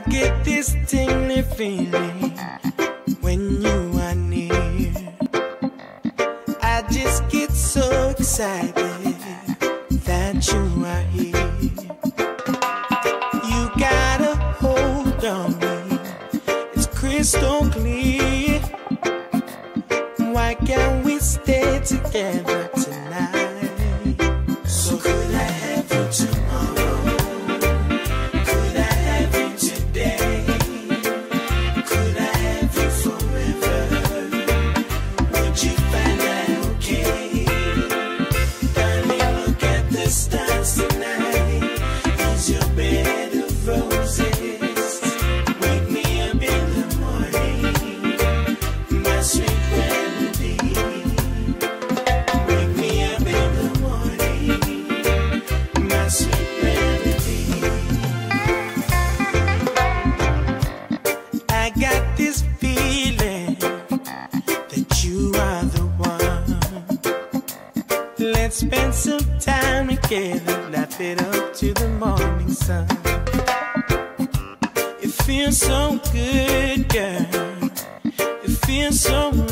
get this tingly feeling when you are near. I just get so excited that you are here. You got a hold on me, it's crystal clear. Why can't we stay together tonight? So could I have you tomorrow? Could I have you today? Could I have you forever? Would you find that okay? Darling, look at the stars tonight. Is your bed of roses? Wake me up in the morning, my sweet remedy. Wake me up in the morning, my sweet remedy. I got this feeling that you are the one. Let's spend some time together, laugh it up to the morning sun. It feels so good, girl. It feels so